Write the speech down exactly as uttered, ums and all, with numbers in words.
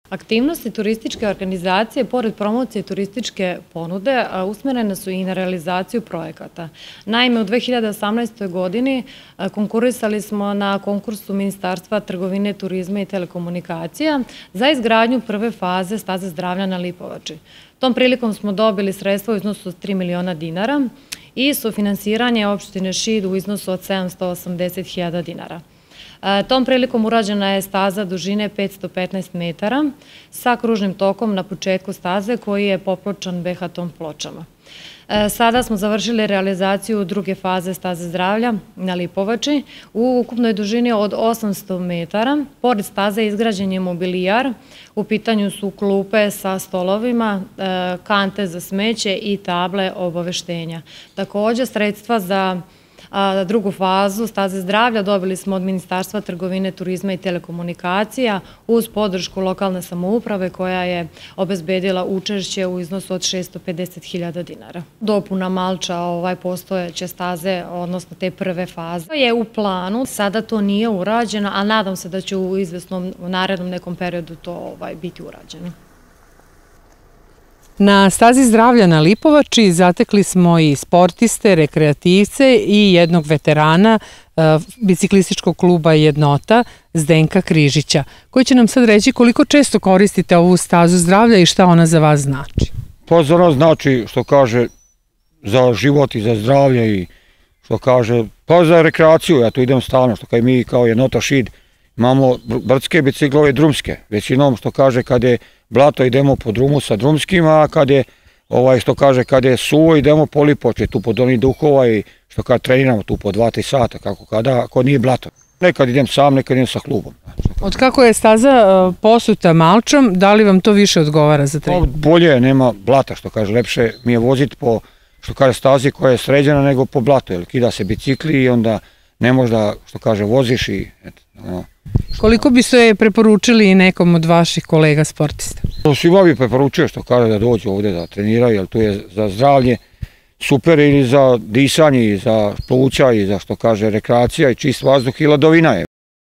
Aktivnosti turističke organizacije, pored promocije turističke ponude, usmerene su i na realizaciju projekata. Naime, u dve hiljade osamnaestoj. godini konkurisali smo na konkursu Ministarstva trgovine, turizma i telekomunikacija za izgradnju prve faze staze zdravlja na Lipovači. Tom prilikom smo dobili sredstva u iznosu od tri miliona dinara i sufinansiranje opštine Šid u iznosu od sedamsto osamdeset hiljada dinara. Tom prilikom urađena je staza dužine petsto petnaest metara sa kružnim tokom na početku staze koji je popločan behaton pločama. Sada smo završili realizaciju druge faze staze zdravlja na Lipovači u ukupnoj dužini od osamsto metara. Pored staze izgrađen je mobilijar, u pitanju su klupe sa stolovima, kante za smeće i table obaveštenja. Također, sredstva za drugu fazu staze zdravlja dobili smo od Ministarstva trgovine, turizma i telekomunikacija uz podršku lokalne samouprave koja je obezbedila učešće u iznosu od šessto pedeset hiljada dinara. Dopuna malča ovaj postojeće staze, odnosno te prve faze, je u planu. Sada to nije urađeno, a nadam se da će u izvesnom narednom nekom periodu to biti urađeno. Na stazi zdravlja na Lipovači zatekli smo i sportiste, rekreativce i jednog veterana biciklističkog kluba Jednota, Zdenka Križića, koji će nam sad reći koliko često koristite ovu stazu zdravlja i šta ona za vas znači. Pa za nas znači, što kaže, za život i za zdravlje i što kaže, pa za rekreaciju, ja tu idem stalno, što kaže mi kao Jednota Šid imamo brdske biciklove i drumske, većinom što kaže kad je blato idemo po drumu sa drumskima, a kad je, ovaj, što kaže, kad je suvo idemo po Lipovači, tu po Donji Duhova i što kad treniramo tu po dva tri sata, kako kada, ako nije blato. Nekad idem sam, nekad idem sa klubom. Od kako je staza posuta malčom, da li vam to više odgovara za trening? Bolje, nema blata, što kaže, lepše mi je voziti po, što kaže, stazi koja je sređena nego po blatu, jer kida se bicikli i onda ne možda, što kaže, voziš i eto, ono. Koliko bi se preporučili nekom od vaših kolega sportista? Svima bi preporučio, što kaže, da dođu ovdje da treniraju, jer tu je za zdravlje super ili za disanje i za pluća i za, što kaže, rekreacija i čist vazduh i ladovina je.